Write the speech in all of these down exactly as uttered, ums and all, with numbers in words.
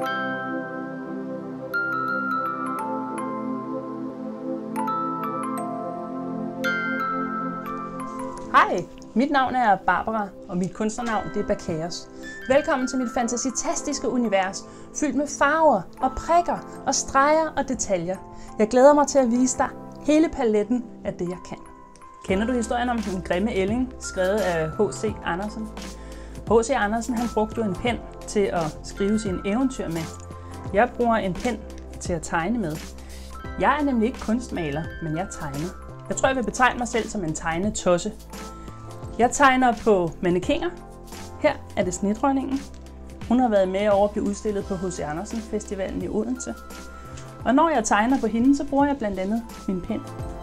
Hej, mit navn er Barbara, og mit kunstnernavn det er Bakaos. Velkommen til mit fantasitastiske univers, fyldt med farver og prikker og streger og detaljer. Jeg glæder mig til at vise dig hele paletten af det, jeg kan. Kender du historien om den grimme ælling, skrevet af H C Andersen? H C Andersen han brugte jo en pen til at skrive sine eventyr med. Jeg bruger en pen til at tegne med. Jeg er nemlig ikke kunstmaler, men jeg tegner. Jeg tror, jeg vil betegne mig selv som en tegnetosse. Jeg tegner på mannequiner. Her er det Snedronningen. Hun har været med over at blive udstillet på H C Andersen Festivalen i Odense. Og når jeg tegner på hende, så bruger jeg blandt andet min pen.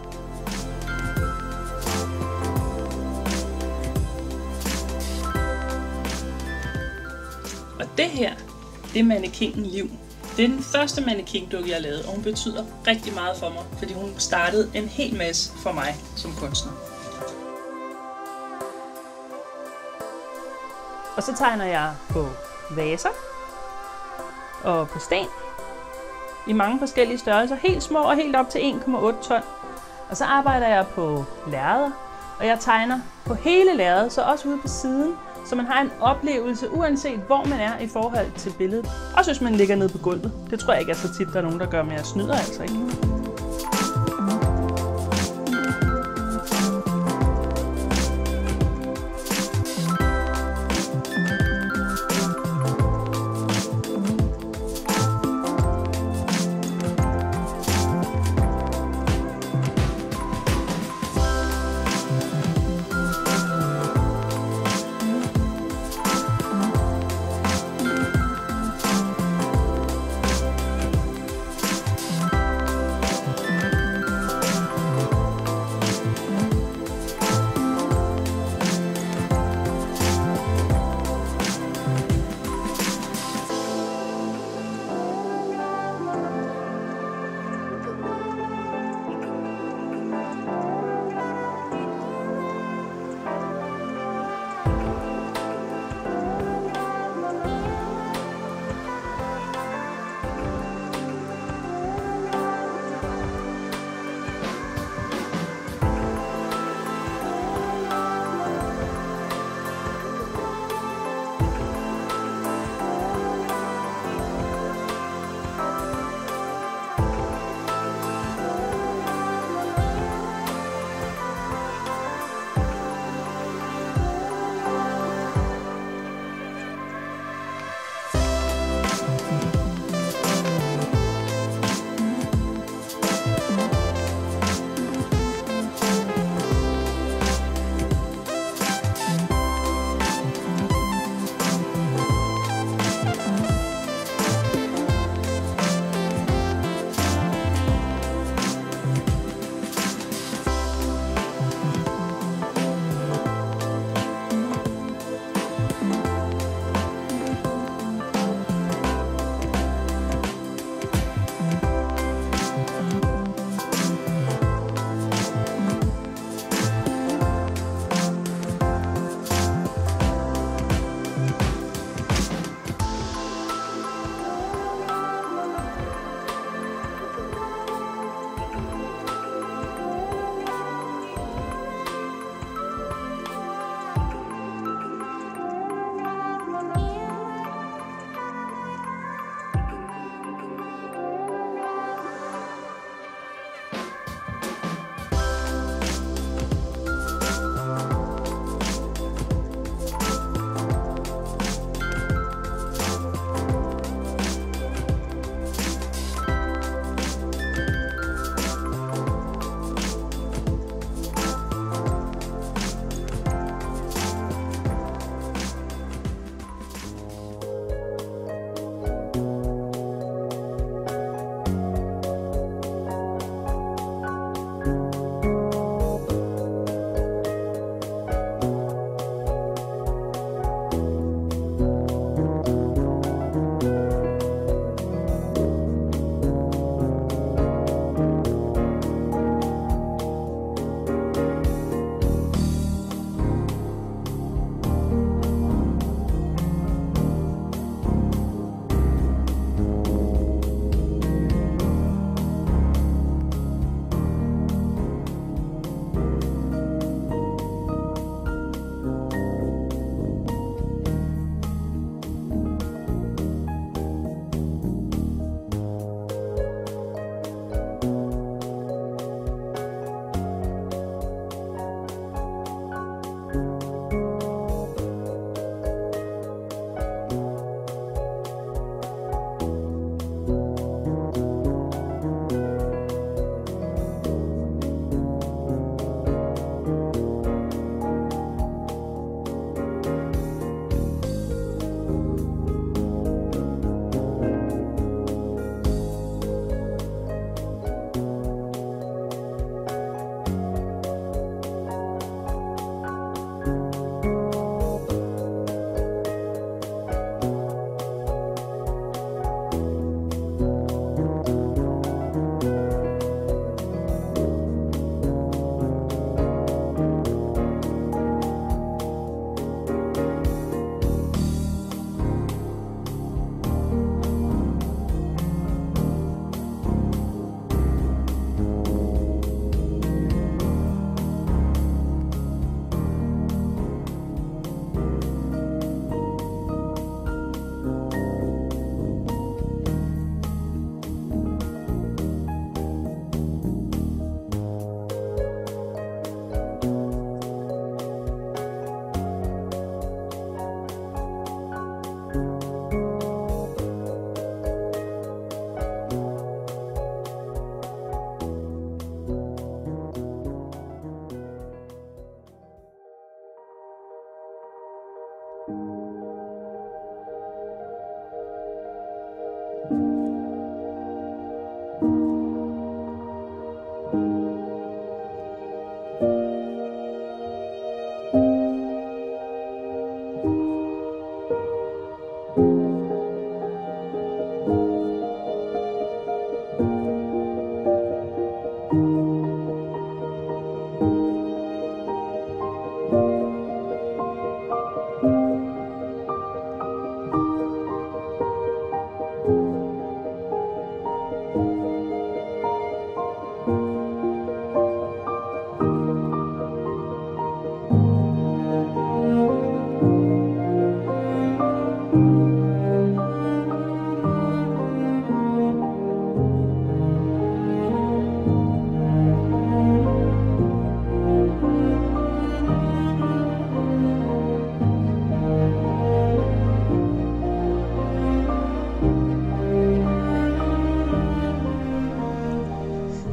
Og det her, det er mannequinen Liv. Det er den første mannequin-dukke, jeg lavede, og hun betyder rigtig meget for mig, fordi hun startede en hel masse for mig som kunstner. Og så tegner jeg på vaser og på sten i mange forskellige størrelser, helt små og helt op til en komma otte ton. Og så arbejder jeg på lærreder, og jeg tegner på hele lærredet, så også ude på siden, så man har en oplevelse, uanset hvor man er i forhold til billedet. Også hvis man ligger nede på gulvet. Det tror jeg ikke er så tit, der er nogen, der gør, men jeg snyder altså ikke.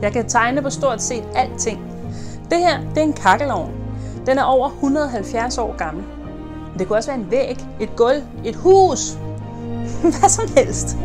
Jeg kan tegne på stort set alting. Det her, det er en kakkelovn. Den er over et hundrede og halvfjerds år gammel. Det kunne også være en væg, et gulv, et hus. Hvad som helst.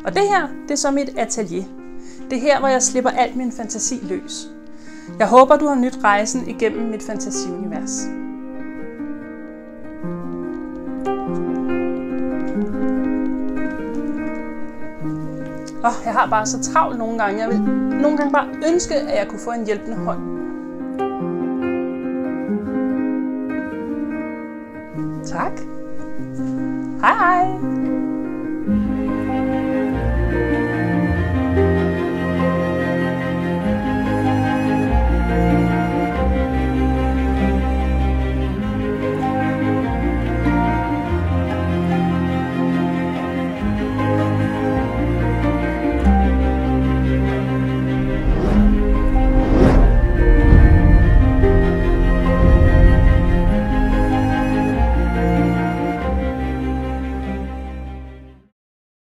Og det her, det er så mit atelier. Det er her, hvor jeg slipper alt min fantasi løs. Jeg håber, du har nydt rejsen igennem mit fantasiunivers. Åh, jeg har bare så travlt nogle gange. Jeg vil nogle gange bare ønske, at jeg kunne få en hjælpende hånd. Tak. Hej hej.